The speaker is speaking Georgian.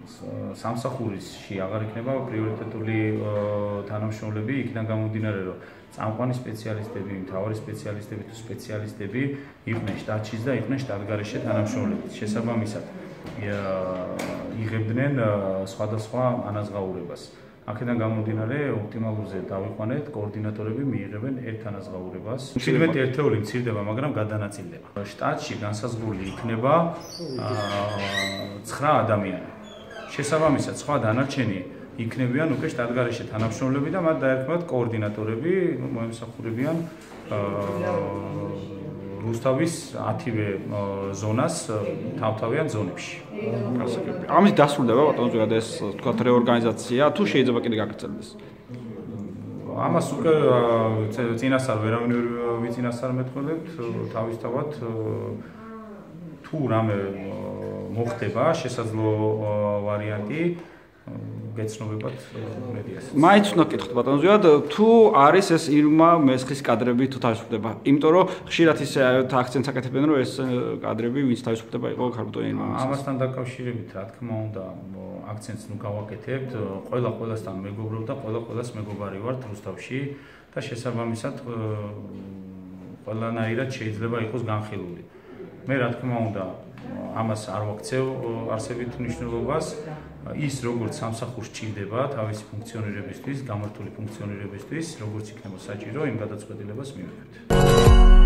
სამსახურისში აღარ იქნება პრიორიტეტული თანამშრომლები, იქიდან გამომდინარე, რომ წამყვანი სპეციალისტები, მთავარი სპეციალისტები თუ სპეციალისტები იყვნენ შტატშიც და იყვნენ შტატგარეშე თანამშრომლები. შესაბამისად, იღებდნენ სხვადასხვა ანაზღაურებას. აქედან გამომდინარე, ოპტიმალურზე დავიყვანეთ, კოორდინატორები მიიღებენ ერთ ანაზღაურებას. მშვიდობით ერთეული მცირდება, მაგრამ გადანაწილდება. შტატში განსაზღვრული იქნება 9 ადამიანი. შესაბამისად, სხვა დანარჩენი იქნებიან უკვე შტატგარეშე თანამშრომლები და მათ დაერქმათ კოორდინატორები, მოემსახურებიან რუსთავის 10-ვე ზონას თავთავიან ზონებში. ამით დასრულდება ბატონო ზოგადად ეს თქვათ რეორგანიზაცია, თუ შეიძლება კიდე გაგრძელდეს? ამას უკვე წინასწარ ვერავინ ვერ ვიცინასწარმეტყველებთ, თავისთავად თუ რამე მოხდება შესაძლო ვარიანტი გეცნობებათ მედიას. მაინც უნდა გკითხოთ ბატონო ზოგადად, თუ არის ეს ირმა მესხის კადრები თუ თავისუფლდება, იმიტომ რომ ხშირად ისე აქცენტს აკეთებენ, რომ ეს კადრები ვინც თავისუფლდება იყო ქალბატონი ირმა მესხის. ამასთან დაკავშირებით, რა თქმა უნდა, აქცენტს ნუ გავაკეთებთ, ყველასთან მეგობრობ და ყველას მეგობარი ვართ რუსთავში და შესაბამისად ყველანაირად შეიძლება იყოს განხილული. მე რა თქმა უნდა, ამას არ ვაქცევ არსებით მნიშვნელობას. ის როგორც სამსახურს ჭირდება თავისი ფუნქციონირებისთვის, გამართული ფუნქციონირებისთვის, როგორც იქნება საჭირო, იმ გადაწყვეტილებას მივიღებთ.